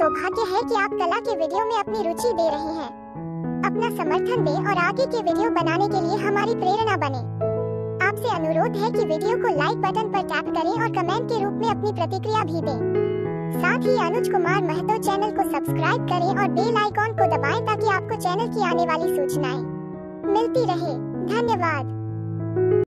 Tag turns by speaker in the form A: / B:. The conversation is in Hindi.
A: सौभाग्य है कि आप कला के वीडियो में अपनी रुचि दे रहे हैं। अपना समर्थन दें और आगे के वीडियो बनाने के लिए हमारी प्रेरणा बने। आपसे अनुरोध है कि वीडियो को लाइक बटन पर टैप करें और कमेंट के रूप में अपनी प्रतिक्रिया भी दें। साथ ही अनुज कुमार महतो चैनल को सब्सक्राइब करें और बेल आइकॉन को दबाएं ताकि आपको चैनल की आने वाली सूचनाएं मिलती रहे। धन्यवाद।